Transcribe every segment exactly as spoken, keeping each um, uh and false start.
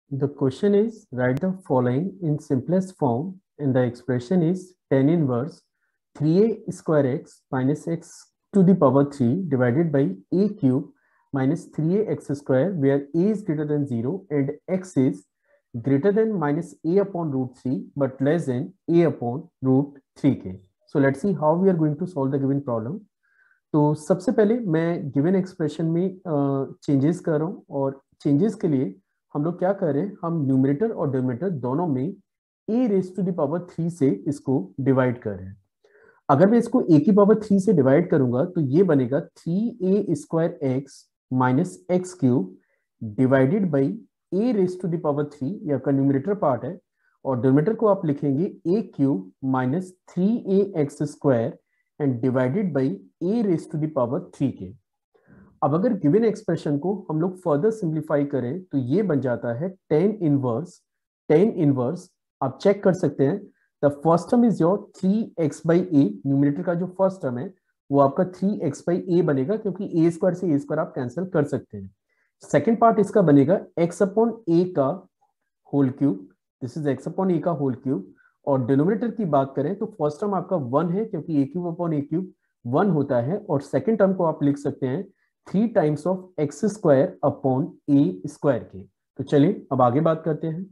The question is, write the following in simplest form, and the expression is tan inverse three a square x minus x to the power three divided by a cube minus three a x square, where a is greater than zero and x is greater than minus a upon root three but less than a upon root three k. So let's see how we are going to solve the given problem. तो सबसे पहले मैं given expression में changes कर रहा हूँ, और changes के लिए हम लोग क्या कर रहे हैं, हम न्यूमरेटर और डिनोमिनेटर दोनों में a raise to the power three से इसको डिवाइड कर रहे हैं। अगर मैं इसको ए की पावर थ्री से डिवाइड करूंगा तो ये बनेगा three a square x minus x cube divided by a raise to the power three, ये आपका न्यूमरेटर पार्ट है, और डिनोमिनेटर को आप लिखेंगे a cube minus three a x square and divided by a raise to the power three के। अब अगर गिवन एक्सप्रेशन को हम लोग फर्दर सिंप्लीफाई करें तो ये बन जाता है टेन इनवर्स टेन इनवर्स आप चेक कर सकते हैं, the first term is your three x by a, numerator का जो फर्स्ट टर्म है वो आपका थ्री एक्स बाई ए बनेगा, क्योंकि ए स्क्वायर से ए स्क्वायर आप कैंसिल कर सकते हैं। सेकेंड पार्ट इसका बनेगा एक्स अपॉन ए का whole cube, this is x upon a का होल क्यूब, और डिनोमिनेटर की बात करें तो फर्स्ट टर्म आपका वन है, क्योंकि a cube upon a cube one होता है, और सेकेंड टर्म को आप लिख सकते हैं three times of x square upon a square के। तो चलिए अब आगे बात करते हैं।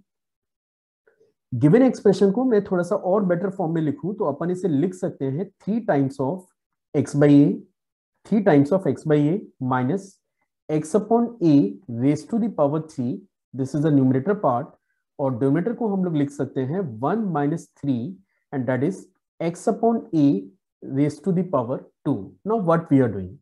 गिवन एक्सप्रेशन को मैं थोड़ा सा और बेटर फॉर्म में लिखूं तो अपन इसे लिख सकते हैं three times of x by a three times of x by a minus x upon a raise to the power three, this is the numerator part, और डिनोमिनेटर को हम लोग लिख सकते हैं one minus three and that is x upon a raise to the power two. Now what we are doing,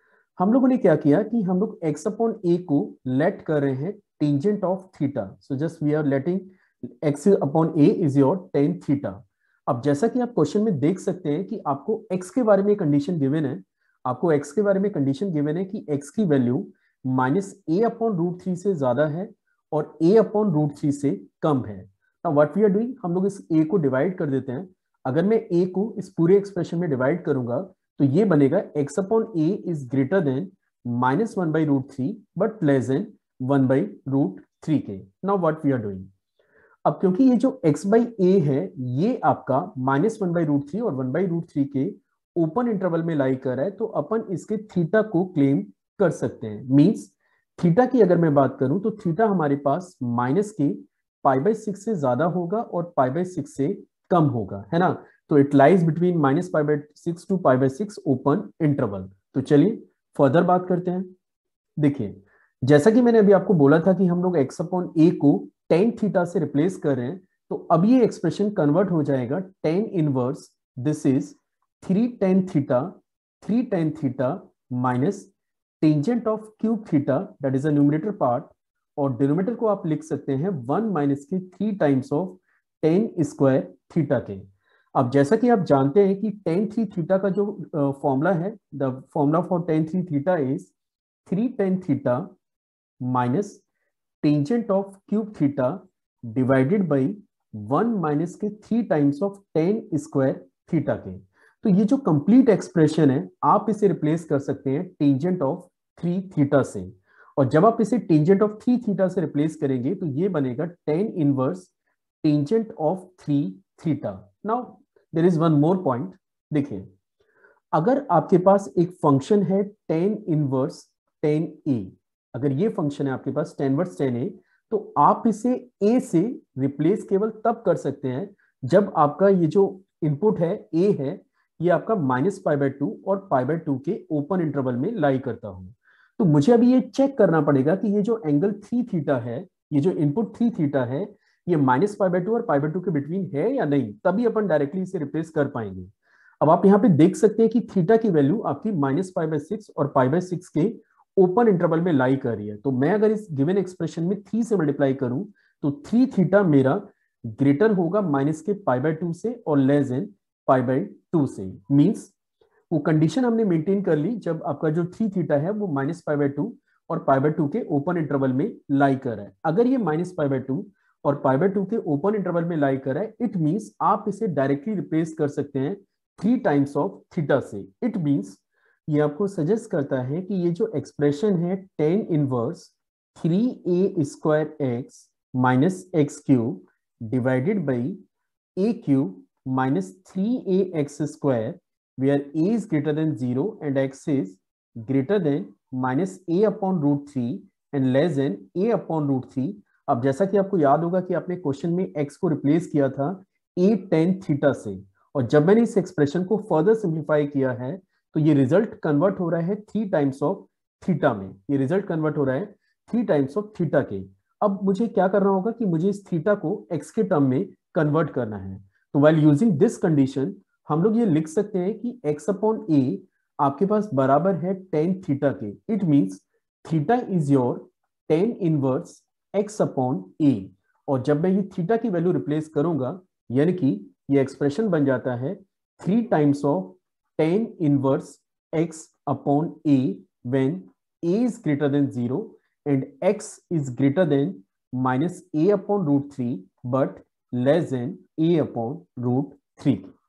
हम लोगों ने क्या किया कि हम लोग x अपॉन ए को लेट कर रहे हैं tangent of theta, so just we are letting x upon a is your tan theta. अब जैसा कि आप क्वेश्चन में देख सकते हैं कि आपको x के बारे में कंडीशन गिवन है, आपको x के बारे में कंडीशन गिवन है कि x की value minus a upon root three से ज्यादा है और a अपॉन रूट थ्री से कम है। Now what we are doing, हम लोग इस a को डिवाइड कर देते हैं। अगर मैं a को इस पूरे एक्सप्रेशन में डिवाइड करूंगा तो ये बनेगा x upon a is greater than minus one by root three but less than one by root three के। Now what we are doing, अब क्योंकि ये जो x बाई ए है ये आपका minus one by root three और वन बाई रूट थ्री के ओपन इंटरवल में लाई कर रहा है, तो अपन इसके थीटा को क्लेम कर सकते हैं। मींस थीटा की अगर मैं बात करूं तो थीटा हमारे पास माइनस के पाई बाई सिक्स से ज्यादा होगा और पाई बाई सिक्स से कम होगा, है ना। तो it lies between minus pi by six to pi by six open interval. तो चलिए फर्दर बात करते हैं। देखिए जैसा कि मैंने अभी आपको बोला था कि हम लोग एक्स अपॉन ए को टेन थीटा से रिप्लेस कर रहे हैं, तो अब ये एक्सप्रेशन कन्वर्ट हो जाएगा tan inverse this is three tan theta three tan theta minus tangent of cube theta, that is a numerator part, और डिनोमिनेटर को आप लिख सकते हैं वन माइनस के three times of tan square theta के। अब जैसा कि आप जानते हैं कि टेन थ्री थीटा का जो फॉर्मूला है, the formula for tan three theta is three tan theta minus tangent of cube theta divided by one minus के three times of tan square theta के। तो ये जो कंप्लीट एक्सप्रेशन है आप इसे रिप्लेस कर सकते हैं टेंजेंट ऑफ थ्री थीटा से, और जब आप इसे टेंजेंट ऑफ थ्री थीटा से रिप्लेस करेंगे तो ये बनेगा tan inverse tangent of three theta. Now there is one more point, देखिए अगर आपके पास एक फंक्शन है टेन इनवर्स टेन ए, अगर ये फंक्शन है आपके पास टेन इनवर्स टेन ए, तो आप इसे ए से रिप्लेस केवल तब कर सकते हैं जब आपका ये जो इनपुट है ए है ये आपका माइनस पाई बाय टू और पाई बाय टू के ओपन इंटरवल में लाई करता हूं। तो मुझे अभी ये चेक करना पड़ेगा कि ये जो एंगल थ्री थीटा है, ये जो इनपुट थ्री थीटा है, ये माइनस पाई बाय टू और पाई बाय टू के बिटवीन है या नहीं, तभी अपन डायरेक्टली इसे रिप्लेस कर पाएंगे। अब आप यहाँ पे देख सकते हैं कि थीटा की वैल्यू आपकी माइनस पाई बाय सिक्स और पाई बाय सिक्स के ओपन इंटरवल में लाई कर रही है। तो मैं अगर इस गिवन एक्सप्रेशन में थ्री से मल्टीप्लाई करूं तो थ्री थीटा मेरा ग्रेटर होगा माइनस के पाई बाय टू से और less than pi by two से। मींस वो कंडीशन हमने मेंटेन कर ली जब आपका जो थ्री थीटा है वो माइनस पाई बाय टू और पाई बाय टू के ओपन इंटरवल में लाई कर रहा है। अगर ये माइनस पाई बाय टू और पाई बाय टू के ओपन इंटरवल में लाई कर रहा है, इट मींस आप इसे डायरेक्टली रिप्लेस कर सकते हैं थ्री टाइम्स ऑफ थीटा से। इट मींस ये आपको सजेस्ट करता है कि ये जो एक्सप्रेशन है tan inverse three a square x minus x cube divided by a cube minus three a x square, where a is greater than zero and x is greater than minus a upon root three and less than a upon root three. अब जैसा कि आपको याद होगा कि आपने question में x को रिप्लेस किया था a tan थीटा से, और जब मैंने इस एक्सप्रेशन को फर्दर सिंप्लीफाई किया है तो ये रिजल्ट कन्वर्ट हो रहा है थ्री टाइम्स ऑफ थीटा में. ये रिजल्ट कन्वर्ट हो रहा है थ्री टाइम्स ऑफ थीटा के. अब मुझे क्या करना होगा कि मुझे इस थीटा को x के टर्म में कन्वर्ट करना है. तो व्हाइल यूजिंग दिस कंडीशन हम लोग ये लिख सकते हैं कि x अपॉन a आपके पास बराबर है tan थीटा के. It means theta is your tan inverse x upon a. और जब मैं ये थीटा की वैल्यू रिप्लेस करूंगा यानी कि ये एक्सप्रेशन बन जाता है three times of tan inverse x upon a when a is greater than zero and x is greater than minus a upon root three but less than a upon root three.